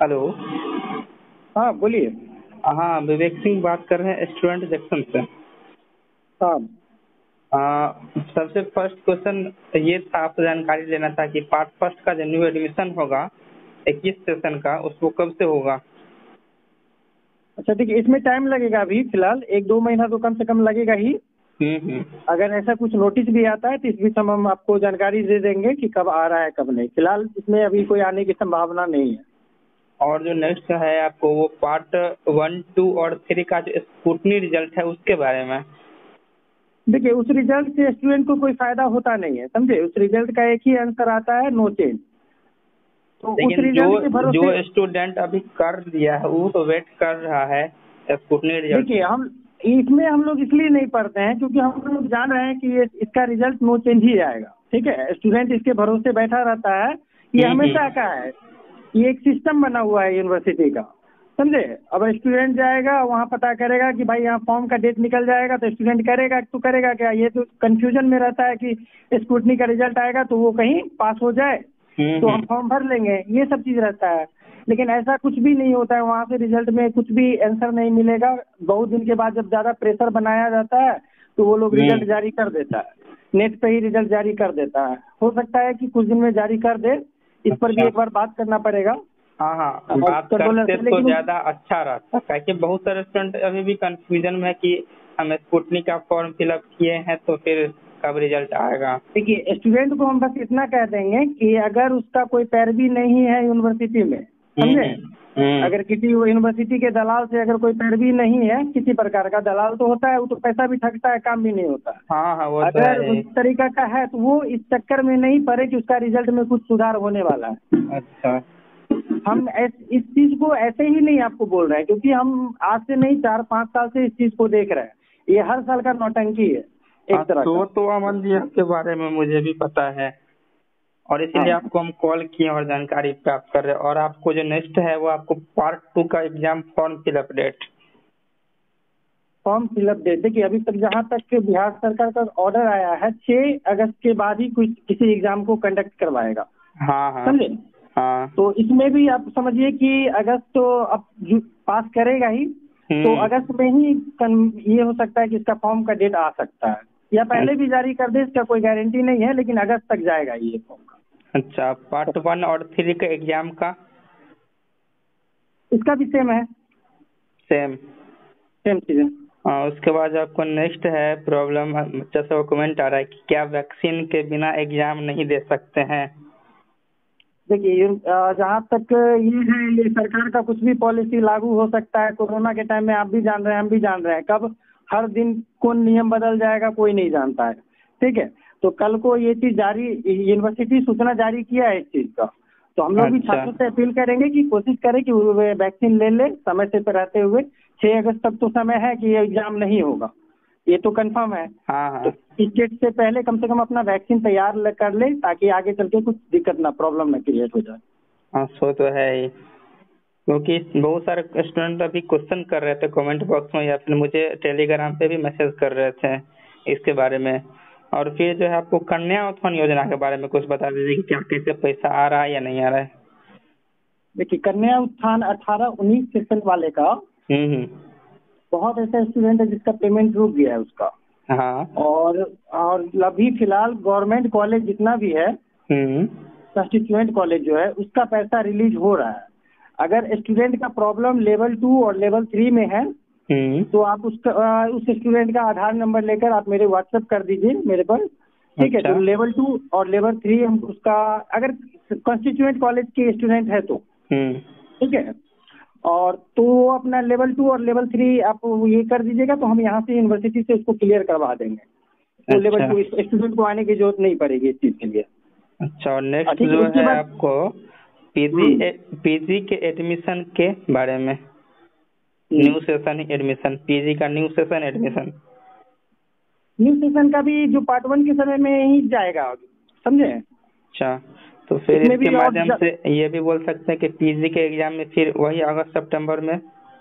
Hello. हाँ बोलिए। हाँ, विवेक सिंह बात कर रहे हैं स्टूडेंट सेक्शन से। हाँ सबसे फर्स्ट क्वेश्चन ये था, आपसे जानकारी लेना था कि पार्ट फर्स्ट का जो न्यू एडमिशन होगा 21 सेशन का, उसको कब से होगा? अच्छा ठीक है, इसमें टाइम लगेगा। अभी फिलहाल 1-2 महीना तो कम से कम लगेगा ही। हम्म। अगर ऐसा कुछ नोटिस भी आता है तो इस बीच हम आपको जानकारी दे देंगे कि कब आ रहा है कब नहीं। फिलहाल इसमें अभी कोई आने की संभावना नहीं है। और जो नेक्स्ट है आपको, वो पार्ट 1, 2 और 3 का जो स्क्रूटनी रिजल्ट है उसके बारे में। देखिए, उस रिजल्ट से स्टूडेंट को कोई फायदा होता नहीं है, समझे। उस रिजल्ट का एक ही आंसर आता है, नो चेंज। तो उस लेकिन जो रिजल्ट के जो भरोसे स्टूडेंट अभी कर दिया है वो तो वेट कर रहा है स्क्रूटनी रिजल्ट। देखिए, हम इसमें हम लोग इसलिए नहीं पढ़ते हैं क्योंकि हम लोग जान रहे हैं कि ये इसका रिजल्ट नो चेंज ही आएगा। ठीक है, स्टूडेंट इसके भरोसे बैठा रहता है। ये हमेशा का है, ये एक सिस्टम बना हुआ है यूनिवर्सिटी का, समझे। अब स्टूडेंट जाएगा वहाँ, पता करेगा कि भाई यहाँ फॉर्म का डेट निकल जाएगा, तो स्टूडेंट करेगा क्या। ये तो कंफ्यूजन में रहता है कि स्क्रूटनी का रिजल्ट आएगा तो वो कहीं पास हो जाए तो हम फॉर्म भर लेंगे, ये सब चीज रहता है। लेकिन ऐसा कुछ भी नहीं होता है, वहाँ से रिजल्ट में कुछ भी आंसर नहीं मिलेगा। बहुत दिन के बाद जब ज्यादा प्रेशर बनाया जाता है तो वो लोग रिजल्ट जारी कर देता है, नेट पे ही रिजल्ट जारी कर देता है। हो सकता है कि कुछ दिन में जारी कर दे, इस पर भी अच्छा। एक बार बात करना पड़ेगा हाँ हाँ, बात कंट्रोलर करते से। तो लेकिन ज्यादा अच्छा रहता है, क्योंकि बहुत सारे स्टूडेंट अभी भी कंफ्यूजन में है कि हम स्पुतनिक का फॉर्म फिलअप किए हैं तो फिर कब रिजल्ट आएगा। देखिए, स्टूडेंट को हम बस इतना कह देंगे कि अगर उसका कोई पैरवी नहीं है यूनिवर्सिटी में, समझे। हम्म। अगर किसी यूनिवर्सिटी के दलाल से अगर कोई पैरवी नहीं है, किसी प्रकार का दलाल तो होता है, वो तो पैसा भी ठगता है, काम भी नहीं होता है। हाँ हाँ, वो तो अगर है उस ही। तरीका का है तो वो इस चक्कर में नहीं पड़े कि उसका रिजल्ट में कुछ सुधार होने वाला है। अच्छा। हम इस चीज को ऐसे ही नहीं आपको बोल रहे हैं, क्योंकि हम आज से नहीं 4-5 साल से इस चीज को देख रहे हैं। ये हर साल का नौटंकी है हाँ, एक तरह का। तो अमन जी के बारे में मुझे भी पता है, और इसीलिए हाँ, आपको हम कॉल किए और जानकारी प्राप्त कर रहे हैं। और आपको जो नेक्स्ट है वो आपको पार्ट 2 का exam form fill up date. Form fill up date देखिए, अभी तक जहाँ तक बिहार सरकार का ऑर्डर आया है, 6 अगस्त के बाद ही कुछ किसी एग्जाम को कंडक्ट करवाएगा, हाँ हाँ। समझे। हाँ। तो इसमें भी आप समझिए कि अगस्त तो अब पास करेगा ही, तो अगस्त में ही ये हो सकता है कि इसका फॉर्म का डेट आ सकता है, या पहले भी जारी कर दे, इसका कोई गारंटी नहीं है, लेकिन अगस्त तक जाएगा ये फॉर्म का। अच्छा, पार्ट 1 और 3 का एग्जाम का इसका भी सेम है, सेम। सेम चीज़ है। हाँ, उसके बाद आपको नेक्स्ट है प्रॉब्लम, जैसे वो कमेंट आ रहा है कि क्या वैक्सीन के बिना एग्जाम नहीं दे सकते हैं? देखिए, जहाँ तक ये है, ये सरकार का कुछ भी पॉलिसी लागू हो सकता है। कोरोना के टाइम में आप भी जान रहे हैं, हम भी जान रहे हैं, कब हर दिन कौन नियम बदल जाएगा कोई नहीं जानता है। ठीक है, तो कल को ये चीज जारी, यूनिवर्सिटी सूचना जारी किया है इस चीज का, तो हम लोग भी अच्छा। छात्रों से अपील करेंगे कि कोशिश करें कि वो वैक्सीन ले ले समय से रहते हुए। 6 अगस्त तक तो समय है कि ये एग्जाम नहीं होगा, ये तो कंफर्म है। हाँ तो हाँ। इस डेट से पहले कम से कम अपना वैक्सीन तैयार कर ले, ताकि आगे चल के कुछ दिक्कत ना, प्रॉब्लम ना क्रिएट हो जाए। हाँ, सो तो है ही, क्योंकि बहुत सारे स्टूडेंट अभी क्वेश्चन कर रहे थे कमेंट बॉक्स में, या फिर मुझे टेलीग्राम पे भी मैसेज कर रहे थे इसके बारे में। और फिर जो है आपको कन्या उत्थान योजना के बारे में कुछ बता दीजिए कि क्या कैसे पैसा आ रहा है या नहीं आ रहा है। देखिए, कन्या उत्थान 18-19 सेशन वाले का हम्म। बहुत ऐसा स्टूडेंट है जिसका पेमेंट रुक गया है उसका। हाँ। और अभी फिलहाल गवर्नमेंट कॉलेज जितना भी है, हम्म। कंस्टिट्यूएंट कॉलेज जो है, उसका पैसा रिलीज हो रहा है। अगर स्टूडेंट का प्रॉब्लम लेवल 2 और लेवल 3 में है, तो आप उस स्टूडेंट का आधार नंबर लेकर आप मेरे व्हाट्सएप कर दीजिए मेरे पर। ठीक है, अच्छा। तो लेवल 2 और लेवल 3 हम उसका, अगर कंस्टिट्यूएंट कॉलेज के स्टूडेंट है तो हम्म। ठीक है। और तो वो अपना लेवल 2 और लेवल 3 आप ये कर दीजिएगा, तो हम यहाँ से यूनिवर्सिटी से उसको क्लियर करवा देंगे। तो लेवल अच्छा। 2 स्टूडेंट को आने की जरूरत नहीं पड़ेगी इस चीज के लिए। अच्छा, और नेक्स्ट ठीक है, जो उसके है बाद आपको पीजी के एडमिशन के बारे में, न्यू सेशन एडमिशन, पीजी का new session admission. New session का भी जो पार्ट 1 के समय में ही जाएगा, समझे। अच्छा, तो फिर इसमें इसके भी और माध्यम से ये भी बोल सकते हैं कि पीजी के एग्जाम में फिर वही अगस्त सितंबर में।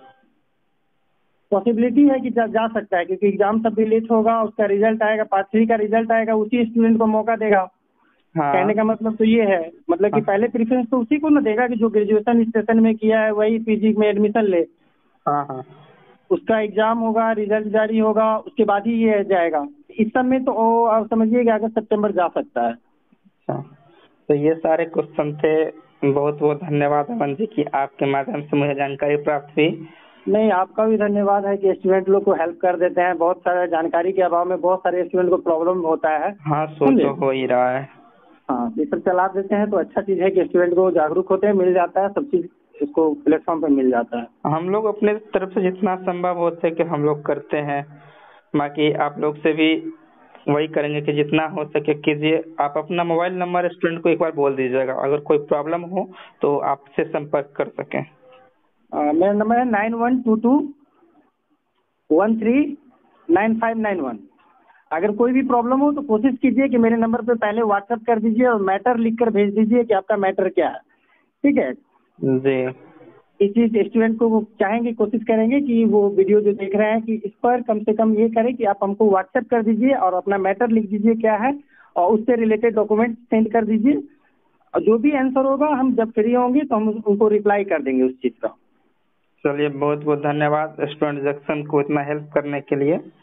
पॉसिबिलिटी है कि जा सकता है, क्योंकि एग्जाम तब भी लेट होगा, उसका रिजल्ट आएगा, पार्ट 3 का रिजल्ट आएगा, उसी स्टूडेंट को मौका देगा हाँ कहने का मतलब तो ये है, मतलब कि पहले प्रेफरेंस तो उसी को ना देगा कि जो ग्रेजुएशन स्टेशन में किया है वही पीजी में एडमिशन ले। हाँ हाँ। उसका एग्जाम होगा, रिजल्ट जारी होगा, उसके बाद ही ये जाएगा। इस सब में तो आप समझिए कि अगस्त सितंबर जा सकता है। अच्छा, तो ये सारे क्वेश्चन थे। बहुत बहुत धन्यवाद अमन जी की आपके माध्यम से मुझे जानकारी प्राप्त हुई। नहीं, आपका भी धन्यवाद है कि स्टूडेंट लोग को हेल्प कर देते हैं। बहुत सारा जानकारी के अभाव में बहुत सारे स्टूडेंट को प्रॉब्लम होता है। हाँ, सो समझे? तो हो ही रहा है। हाँ, ये सब चला देते हैं तो अच्छा चीज है कि स्टूडेंट को जागरूक होते हैं, मिल जाता है सब चीज, इसको प्लेटफॉर्म पे मिल जाता है। हम लोग अपने तरफ से जितना संभव हो सके हम लोग करते हैं। बाकी आप लोग से भी वही करेंगे कि जितना हो सके कीजिए। आप अपना मोबाइल नंबर स्टूडेंट को एक बार बोल दीजिएगा, अगर कोई प्रॉब्लम हो तो आपसे संपर्क कर सकें। मेरा नंबर है 9122139591। अगर कोई भी प्रॉब्लम हो तो कोशिश कीजिए कि मेरे नंबर पे पहले व्हाट्सएप कर दीजिए और मैटर लिख कर भेज दीजिए कि आपका मैटर क्या है। ठीक है? जी, इस चीज स्टूडेंट को वो चाहेंगे, कोशिश करेंगे कि वो वीडियो जो देख रहे हैं कि इस पर कम से कम ये करें कि आप हमको व्हाट्सएप कर दीजिए और अपना मैटर लिख दीजिए क्या है, और उससे रिलेटेड डॉक्यूमेंट सेंड कर दीजिए। और जो भी आंसर होगा हम जब फ्री होंगे तो हम उनको रिप्लाई कर देंगे उस चीज का। चलिए बहुत बहुत धन्यवाद स्टूडेंट जंक्शन को इतना हेल्प करने के लिए।